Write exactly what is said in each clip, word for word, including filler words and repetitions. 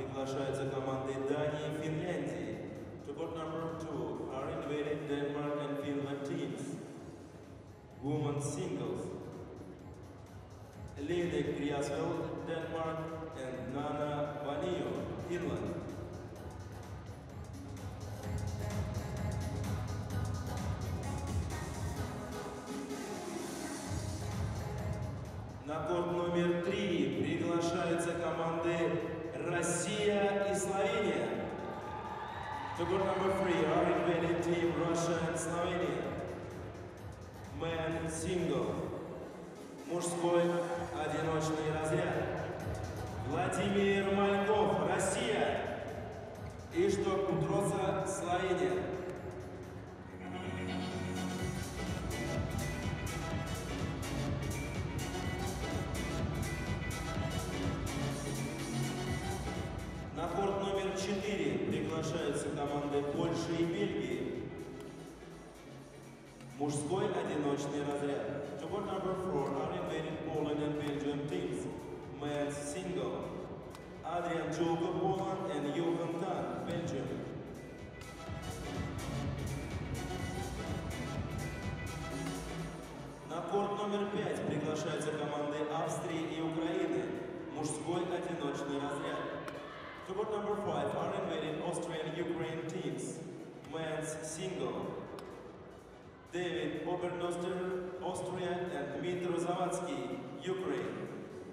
приглашаются команды Дании и Финляндии. To court number two are invited Denmark and Finland teams. Women's singles. Line Kriasvel, Denmark, and Nana Vanio, Finland. На корт номер три приглашаются команды Россия и Словения. To court number three are invited team Russia and Slovenia. Men single. Мужской одиночный разряд. Владимир Мальков, Россия. Ишток Кутроса, Словения. На корт номер четыре приглашаются команды Польши и Бельгии. Мужской одиночный разряд. To court number four are invited Poland and Belgium teams. Men's single. Adrian Julko, Poland, and Johan Tan, Belgium. На корт номер пять приглашаются команды Австрии и Украины. Мужской одиночный разряд. To court number five are invited Austrian and Ukraine teams. Men's single. David Obernoster, Austria, and Dmitry Zavatsky, Ukraine.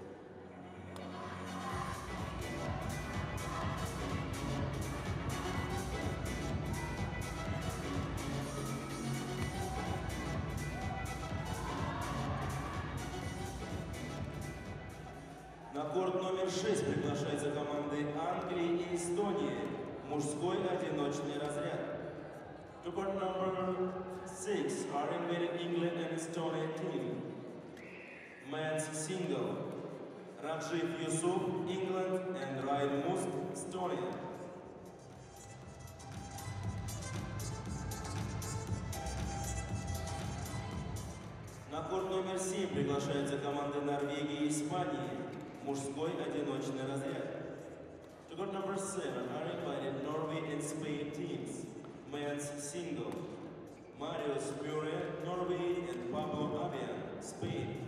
На корт номер шесть приглашаются команды Англии и Эстонии. Мужской одиночный разряд. To court number six are invited England and Estonia team. Men's single. Rajiv Yusuf, England, and Ryan Musk, Estonia. На корт номер семь приглашаются команды Норвегии и Испании. Мужской одиночный разряд. To court number seven are invited Norway and Spain teams. Men's single. Marius Murray, Norway, and Pablo Avian, Spain.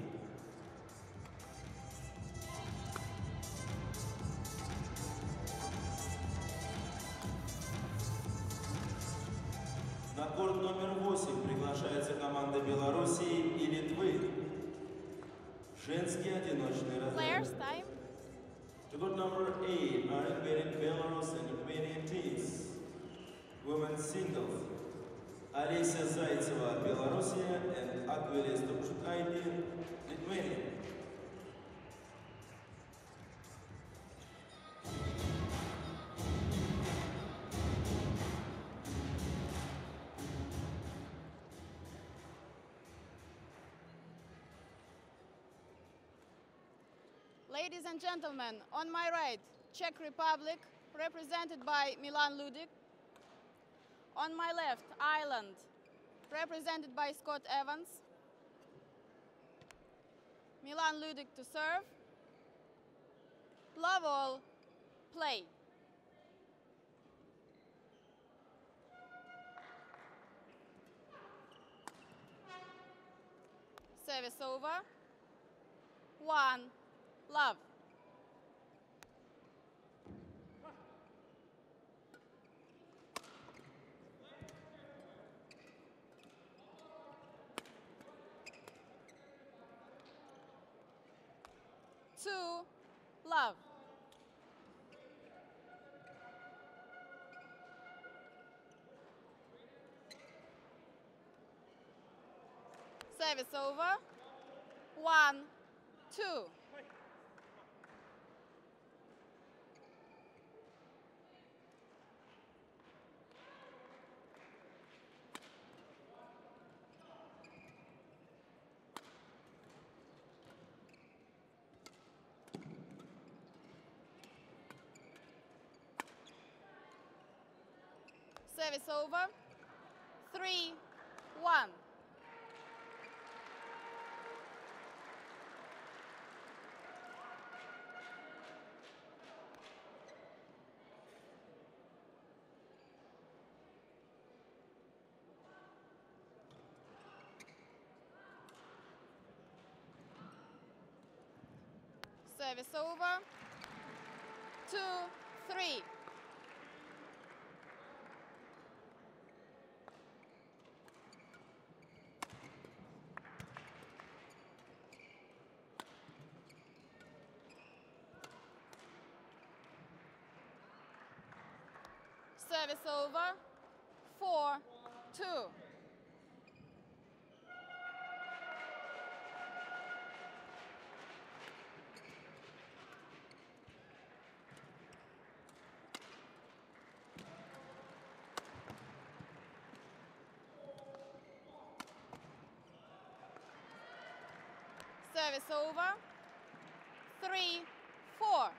На корт номер восемь приглашаются команды Белоруссии и Литвы. Женский одиночный разряд. To court number eight are invited Belarus and Ukrainian teams. Women's singles. Alisa Zaitseva, Belarusia, and Akvilis Dubchukaitin, Lithuania. Ladies and gentlemen, on my right, Czech Republic, represented by Milan Ludik. On my left, Ireland, represented by Scott Evans. Milan Ludik to serve. Love all, play. Service over. One, love. Two, love. Service over. One, two. Service over. Three, one. Service over. Two, three. Service over. Four, two. Service over. Three, four.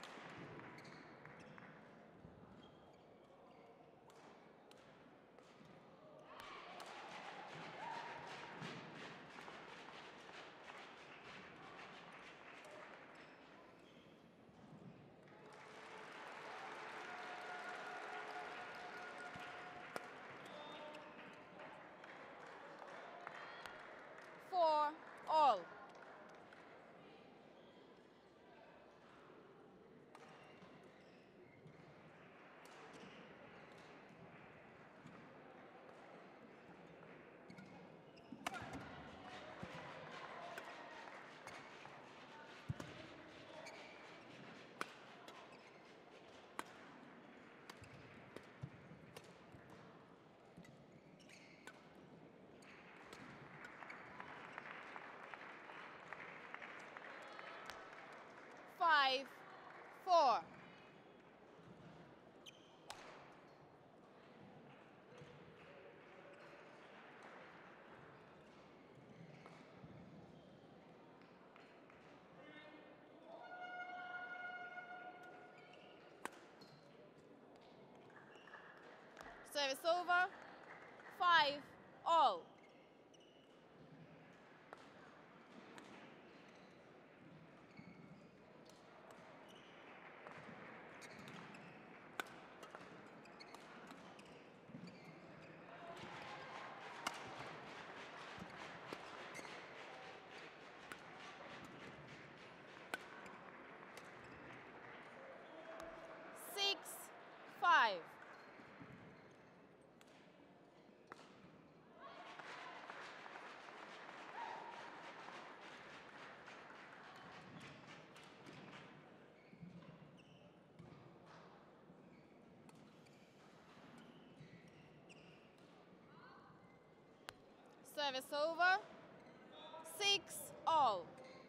Four, all. Five, four. Service over. Five, all. Six, five. Service over. Six, all.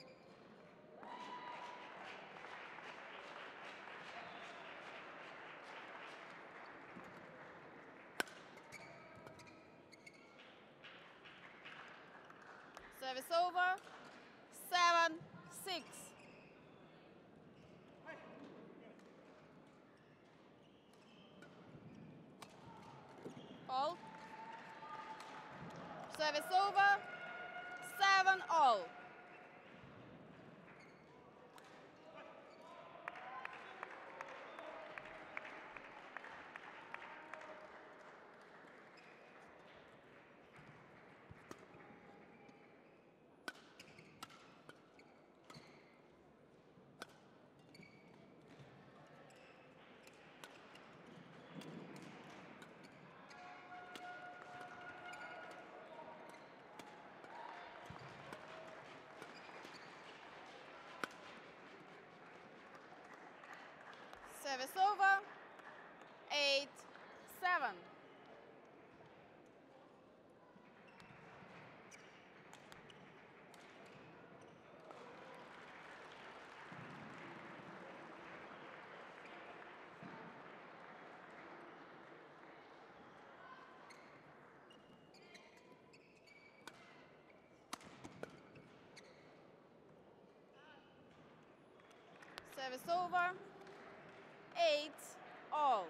Service over. Seven, six. All. Service over. Seven, all. Service over. Eight, seven. Service over. Eight, all.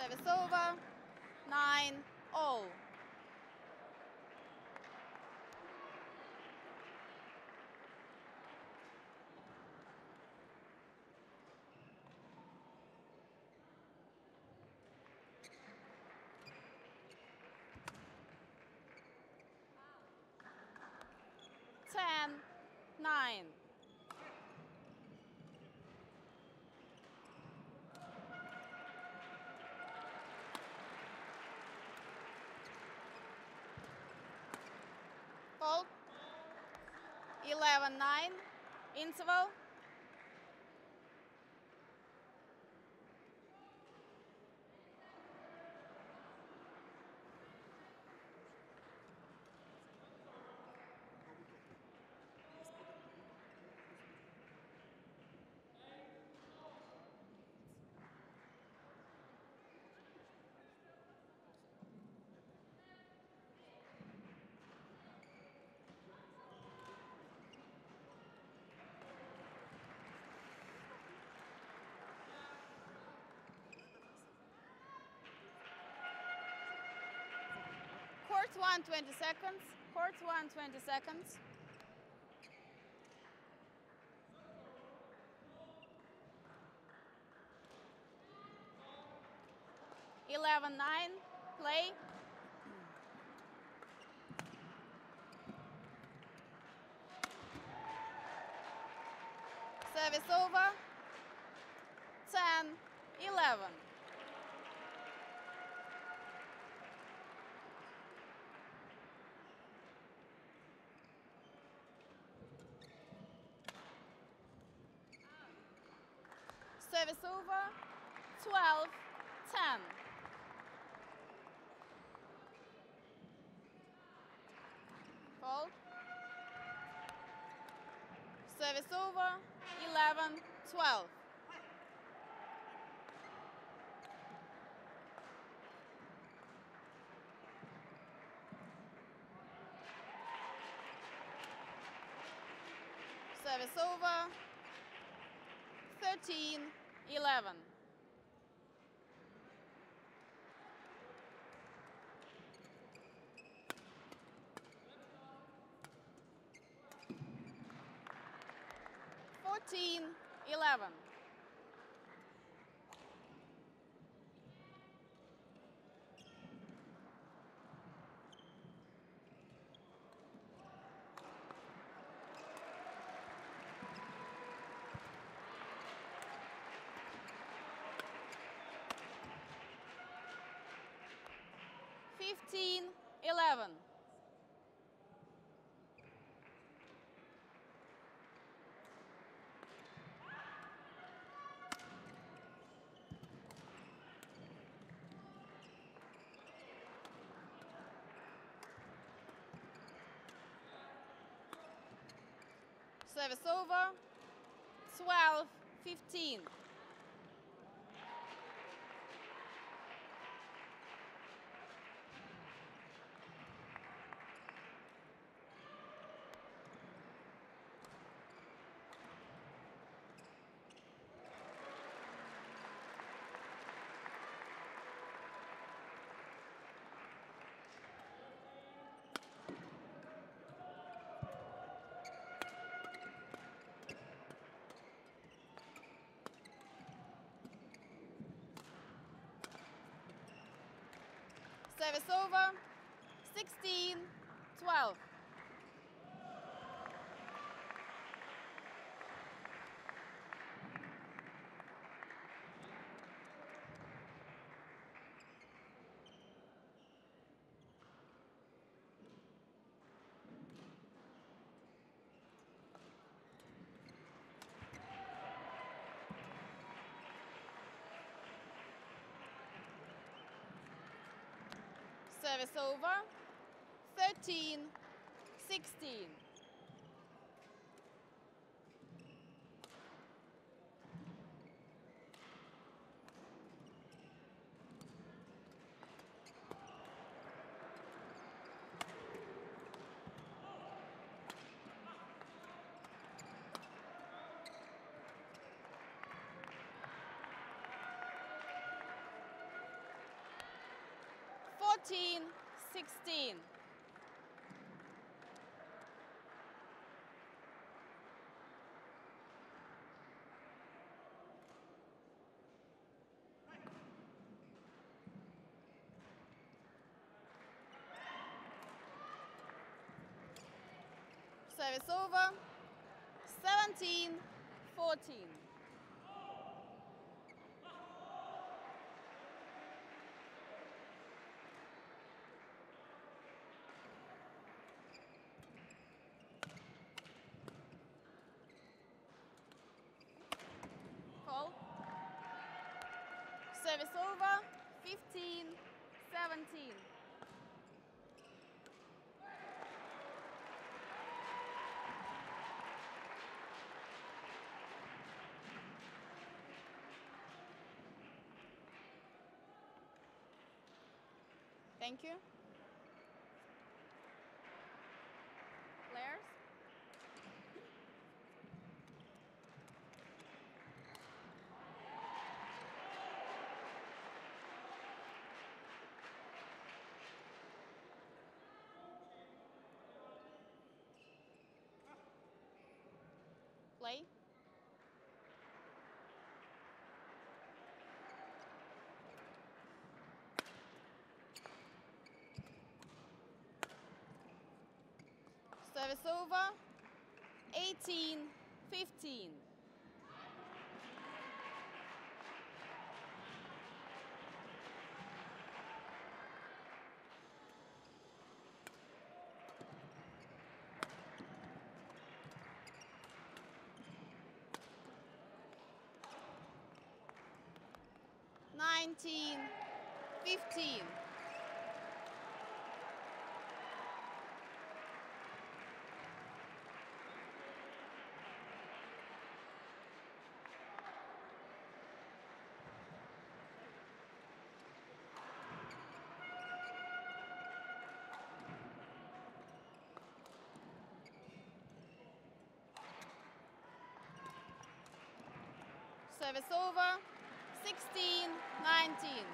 Service over. Nine all. Ten, nine. Fault. Eleven, nine. Interval. Court one, twenty seconds. Court one, twenty seconds. Eleven, nine. Play. Service over. Ten, eleven. Service over. Twelve, ten. Fault. Service over. Eleven, twelve. Service over. Thirteen, eleven. Fourteen, eleven. Fifteen, eleven. Service over. Twelve, fifteen. Service over. Sixteen, twelve. Service over. Thirteen, sixteen. fourteen sixteen. Service over, seventeen fourteen. Call. Service over, fifteen seventeen. Thank you. Players. Play. Service over, eighteen fifteen. nineteen fifteen. Service over, sixteen nineteen.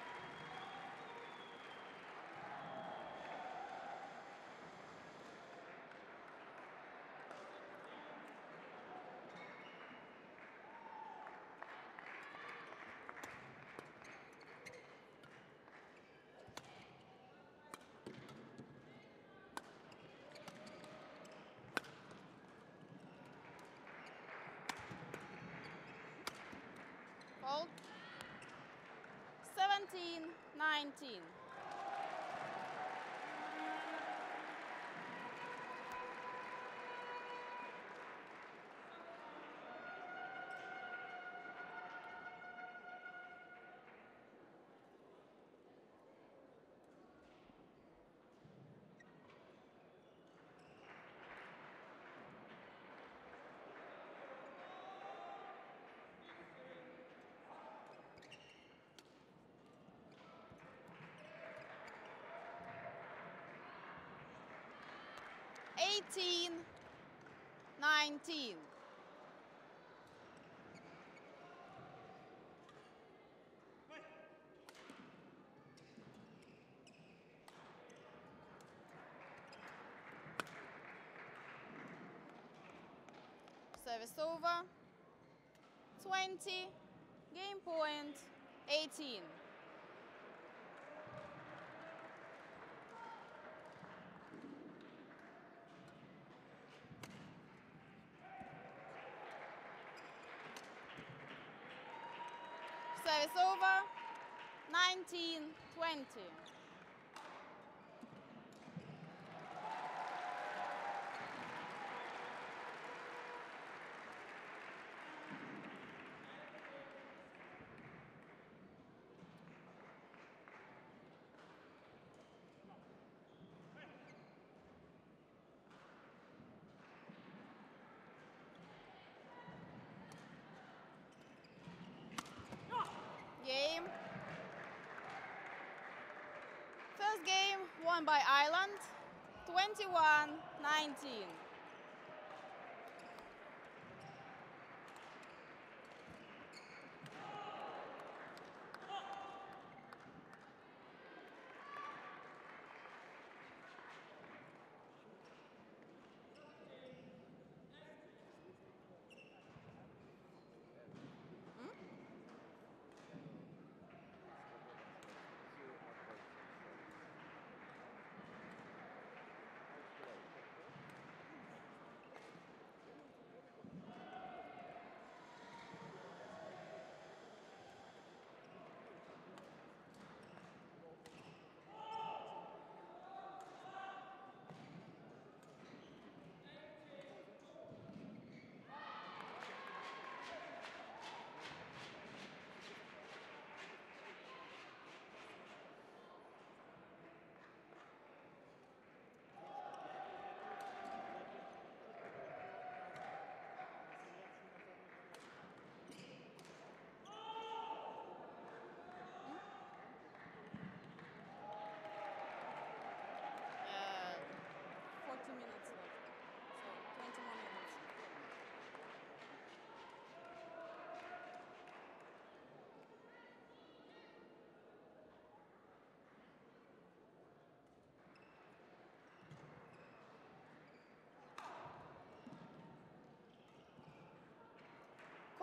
Hold. seventeen nineteen. eighteen nineteen. Service over, twenty, game point, eighteen. Service over, nineteen twenty. Game. First game won by Ireland, twenty-one nineteen.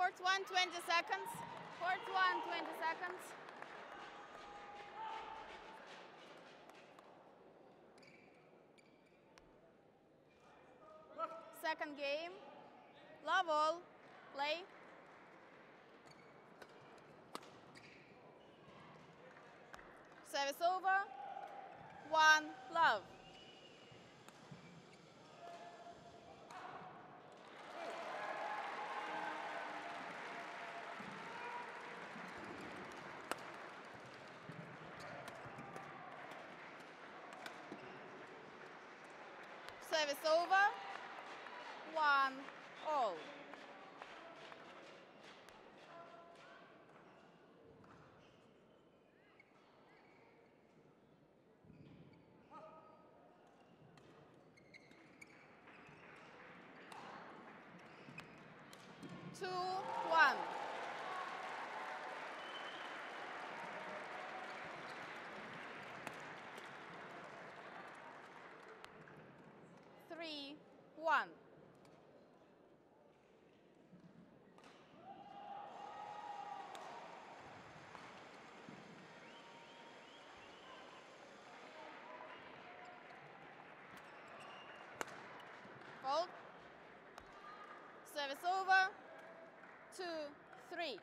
Court one, twenty seconds. Court one, twenty seconds. Second game. Love all. Play. Service over. One, love. Service over. One, all. Two, one. Three, one. Hold. Service over. Two, three.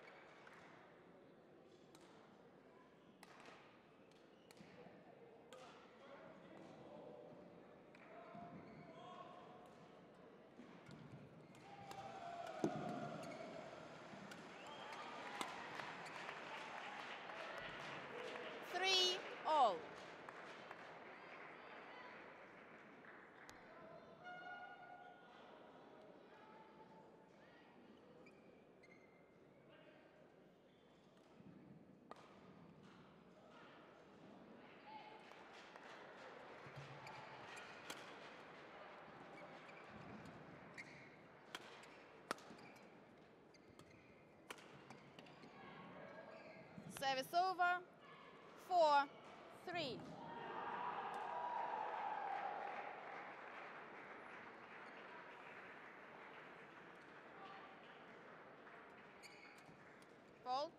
Three, all. Service over. Four, three. Fold.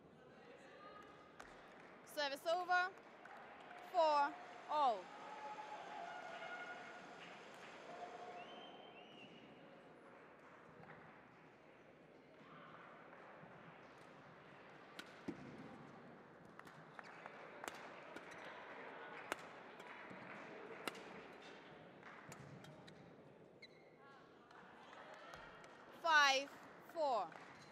Service over. Four, all. Five, four.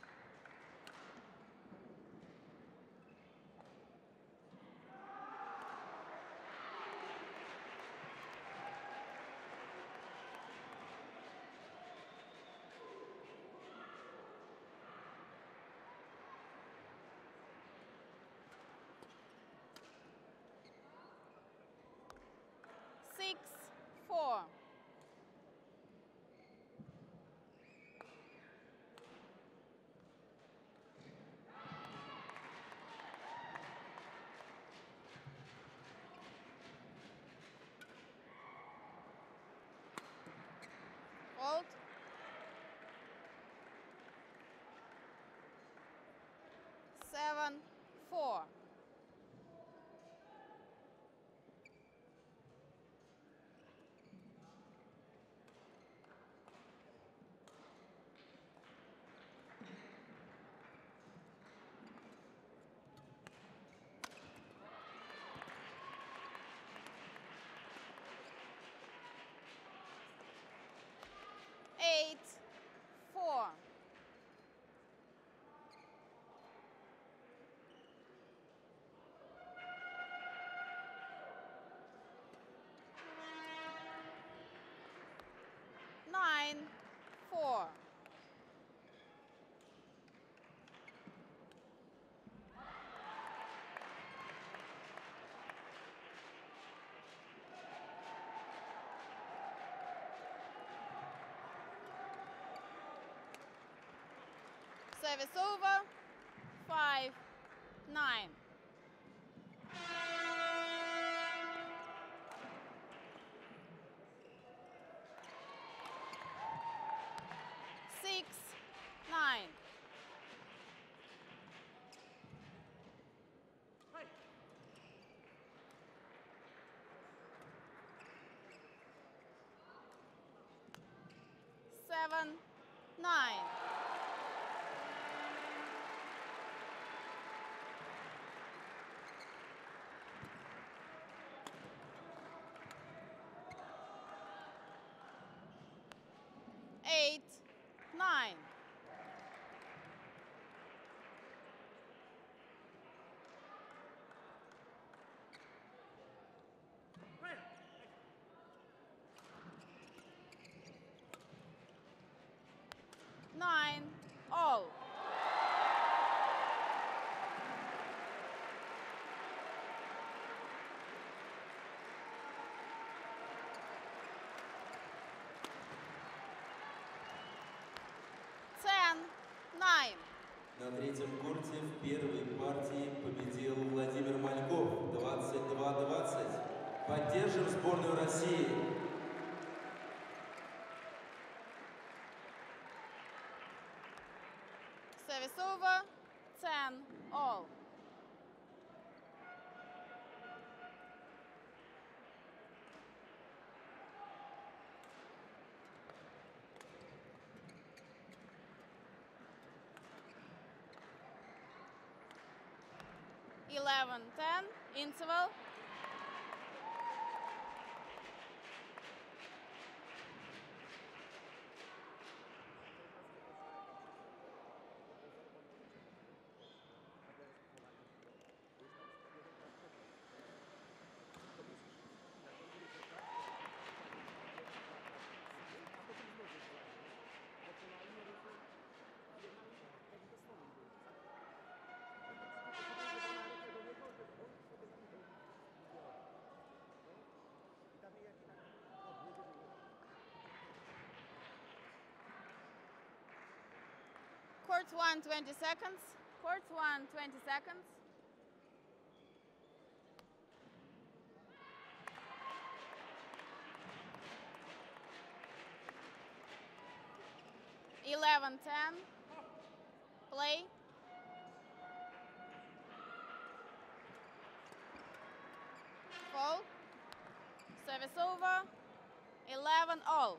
Six, four. Hold. Seven, four. Eight, four. Nine, four. Service over. Five, nine. Six, nine. На третьем корте в первой партии победил Владимир Мальков двадцать два двадцать. Поддержим сборную России. Service over, ten all. eleven ten, interval. Court one, twenty seconds. Court one, twenty seconds. eleven ten. Play. Fall. Service over. eleven all.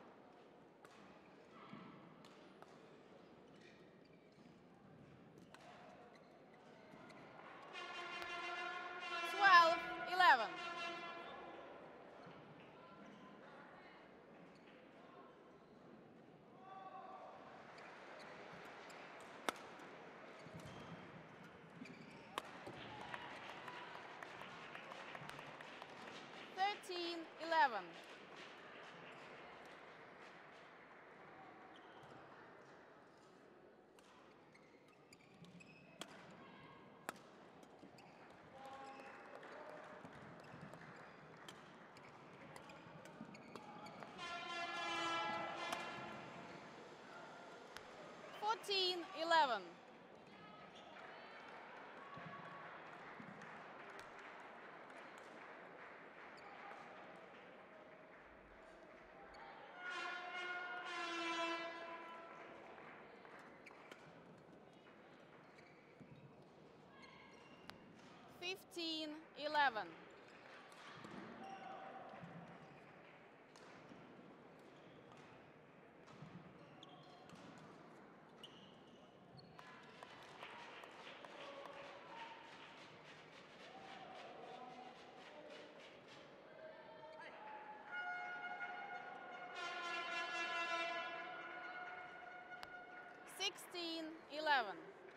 twelve eleven. thirteen eleven. fourteen eleven. fifteen eleven. sixteen eleven.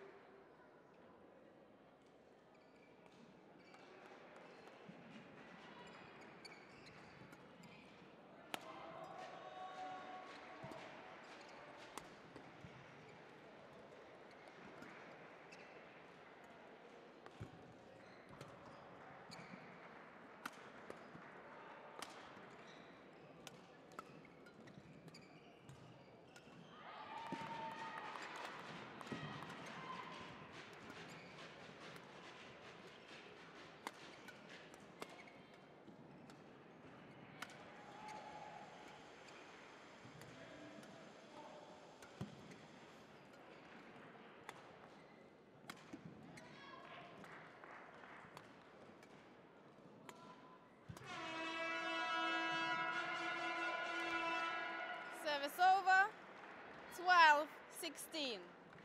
Service over, twelve sixteen.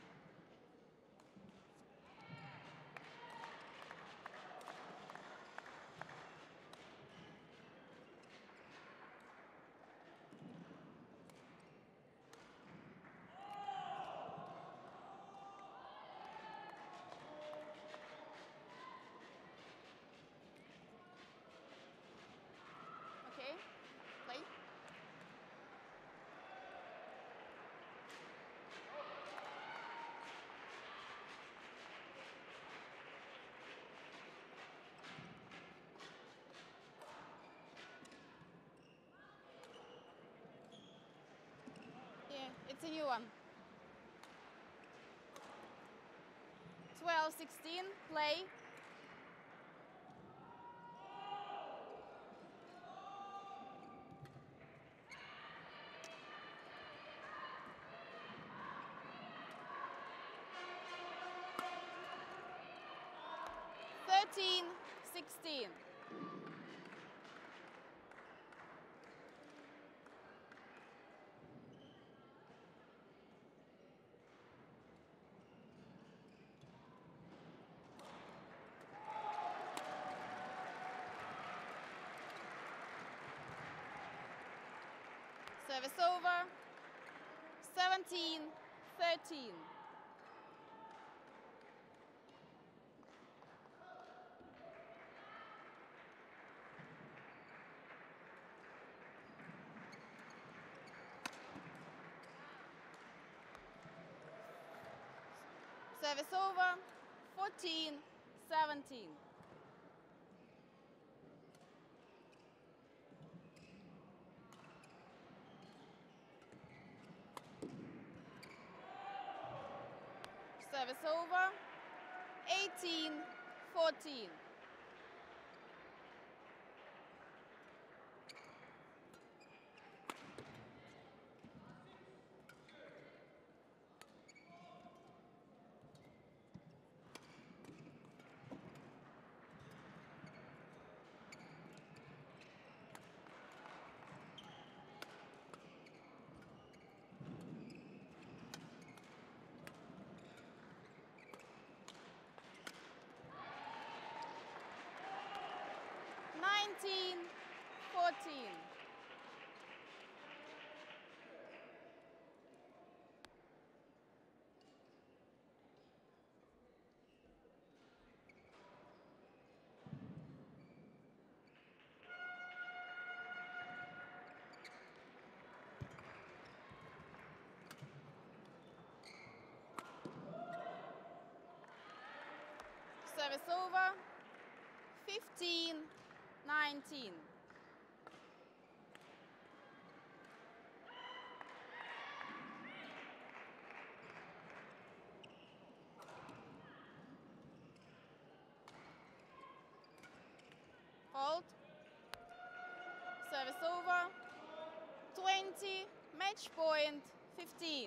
Okay, play. Yeah, it's a new one. twelve sixteen, play. thirteen sixteen. Service over. seventeen thirteen. Service over. fourteen seventeen. Service over. eighteen fourteen. nineteen fourteen. Service over. fifteen nineteen. Hold. Service over. twenty, match point, fifteen.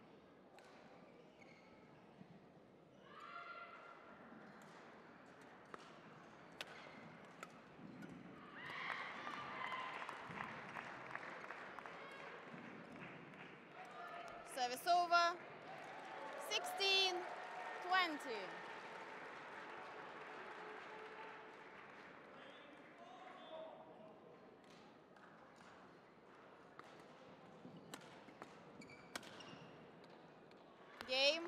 Service over. sixteen twenty. Game.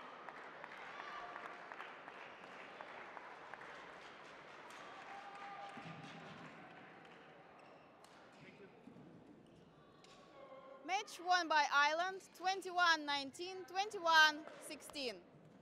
Match won by Ireland, twenty-one nineteen, twenty-one sixteen.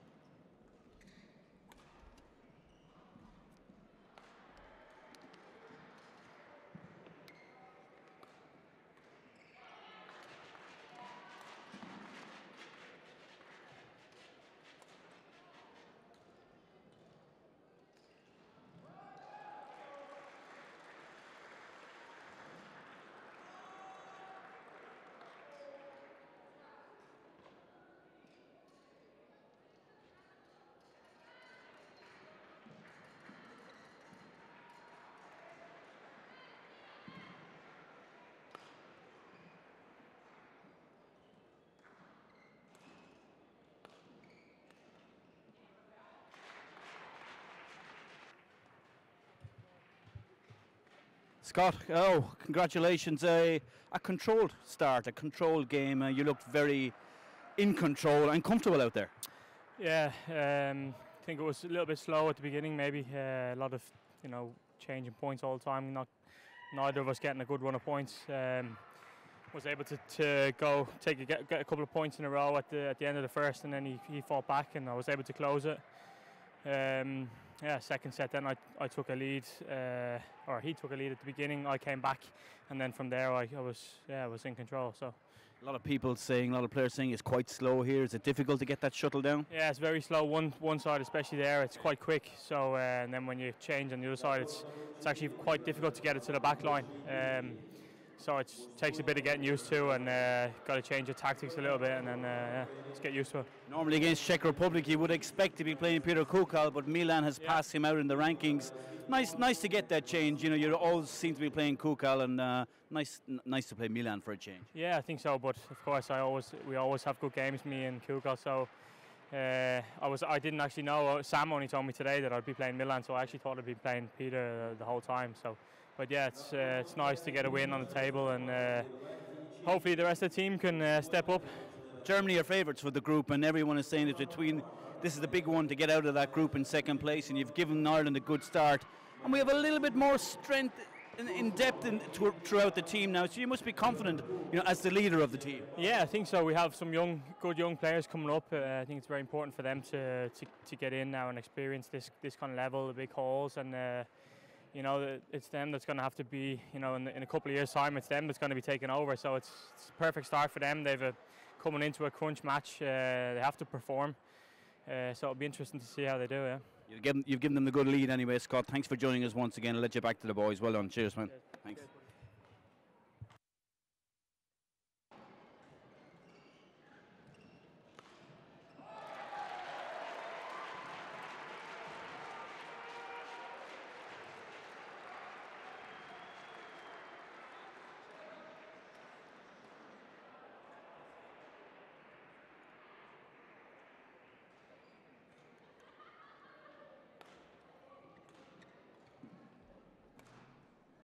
Scott, oh, congratulations. A, a controlled start, a controlled game. Uh, you looked very in control and comfortable out there. Yeah, um, I think it was a little bit slow at the beginning, maybe. Uh, a lot of, you know, changing points all the time. Not, neither of us getting a good run of points. Um, was able to, to go take a, get, get a couple of points in a row at the at the end of the first, and then he, he fought back, and I was able to close it. Um, yeah, second set then I, I took a lead, uh, or he took a lead at the beginning. I came back, and then from there I, I was yeah I was in control. So A lot of people saying, a lot of players saying it's quite slow here. Is it difficult to get that shuttle down? Yeah, it's very slow. One one side, especially there, it's quite quick. So uh, and then when you change on the other side, it's it's actually quite difficult to get it to the back line. Um, so it takes a bit of getting used to, and uh, got to change your tactics a little bit, and then uh, yeah, just get used to it. Normally against Czech Republic, you would expect to be playing Peter Kukal, but Milan has Yeah. passed him out in the rankings. Nice, nice to get that change. You know, you always seem to be playing Kukal, and uh, nice, n nice to play Milan for a change. Yeah, I think so. But of course, I always we always have good games, me and Kukal. So uh, I was I didn't actually know. Sam only told me today that I'd be playing Milan, so I actually thought I'd be playing Peter uh, the whole time. So, but yeah, it's uh, it's nice to get a win on the table, and uh, hopefully the rest of the team can uh, step up. Germany are favourites for the group, and everyone is saying that between this is the big one to get out of that group in second place, and you've given Ireland a good start, and we have a little bit more strength in, in depth in, to, throughout the team now. So you must be confident, you know, as the leader of the team. Yeah, I think so. We have some young, good young players coming up. Uh, I think it's very important for them to, to to get in now and experience this this kind of level, the big halls, and uh, you know, it's them that's going to have to be, you know, in, in a couple of years' time, it's them that's going to be taking over. So it's, it's a perfect start for them. They've a, coming into a crunch match, uh, they have to perform. Uh, so it'll be interesting to see how they do. Yeah. You've given, you've given them the good lead anyway, Scott. Thanks for joining us once again. I'll let you back to the boys. Well done. Cheers, man. Cheers. Thanks. Cheers.